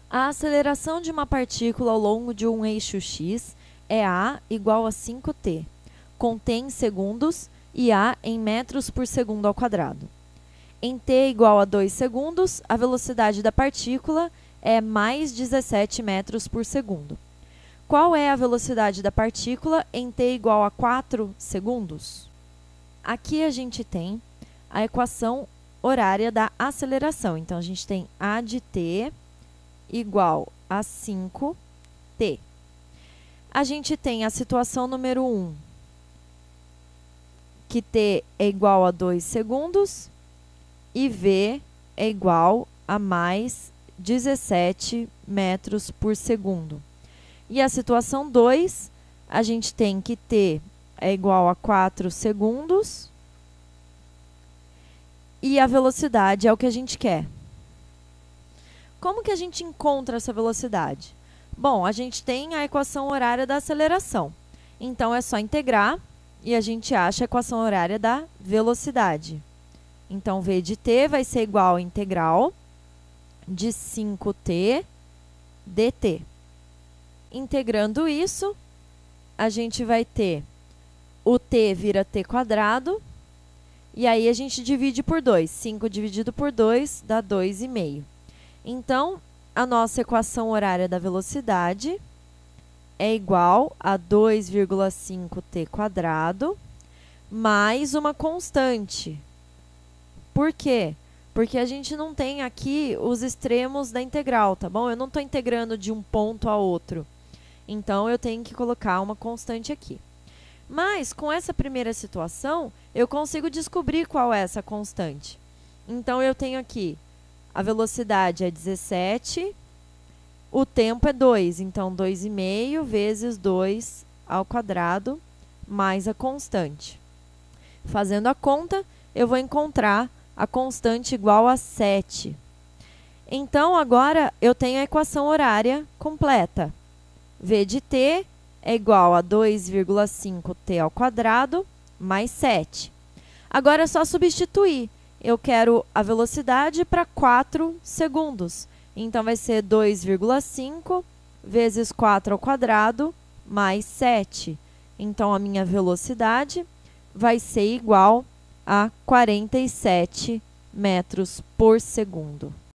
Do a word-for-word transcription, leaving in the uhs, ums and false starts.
A aceleração de uma partícula ao longo de um eixo x é a igual a cinco t, com t em segundos e a em metros por segundo ao quadrado. Em t igual a dois segundos, a velocidade da partícula é mais dezessete metros por segundo. Qual é a velocidade da partícula em t igual a quatro segundos? Aqui a gente tem a equação horária da aceleração. Então, a gente tem a de t igual a cinco t. A gente tem a situação número um, que t é igual a dois segundos e v é igual a mais dezessete metros por segundo. E a situação dois, a gente tem que t é igual a quatro segundos e a velocidade é o que a gente quer. Como que a gente encontra essa velocidade? Bom, a gente tem a equação horária da aceleração. Então, é só integrar e a gente acha a equação horária da velocidade. Então, v de t vai ser igual a integral de cinco t dt. Integrando isso, a gente vai ter o t vira t quadrado, e aí a gente divide por dois. cinco dividido por dois dá dois vírgula cinco. Então, a nossa equação horária da velocidade é igual a dois vírgula cinco t quadrado mais uma constante. Por quê? Porque a gente não tem aqui os extremos da integral, tá bom? Eu não estou integrando de um ponto a outro. Então, eu tenho que colocar uma constante aqui. Mas, com essa primeira situação, eu consigo descobrir qual é essa constante. Então, eu tenho aqui a velocidade é dezessete, o tempo é dois, então dois vírgula cinco vezes dois ao quadrado mais a constante. Fazendo a conta, eu vou encontrar a constante igual a sete. Então, agora, eu tenho a equação horária completa. V de t é igual a dois vírgula cinco t ao quadrado mais sete. Agora, é só substituir. Eu quero a velocidade para quatro segundos. Então, vai ser dois vírgula cinco vezes quatro ao quadrado mais sete. Então, a minha velocidade vai ser igual a quarenta e sete metros por segundo.